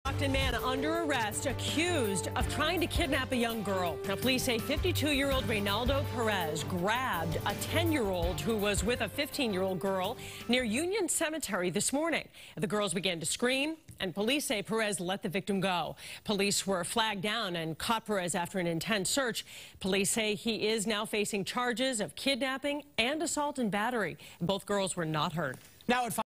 Brockton man under arrest, accused of trying to kidnap a young girl. Now, police say 52-year-old Reynaldo Perez grabbed a 10-year-old who was with a 15-year-old girl near Union Cemetery this morning. The girls began to scream, and police say Perez let the victim go. Police were flagged down and caught Perez after an intense search. Police say he is now facing charges of kidnapping and assault and battery. Both girls were not hurt. Now at